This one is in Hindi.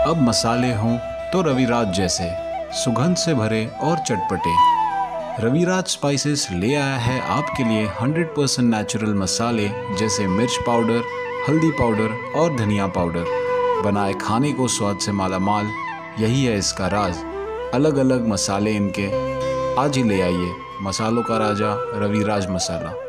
अब मसाले हों तो रविराज जैसे, सुगंध से भरे और चटपटे। रविराज स्पाइसेस ले आया है आपके लिए 100% नेचुरल मसाले जैसे मिर्च पाउडर, हल्दी पाउडर और धनिया पाउडर। बनाए खाने को स्वाद से मालामाल, यही है इसका राज। अलग अलग मसाले इनके, आज ही ले आइए मसालों का राजा रविराज मसाला।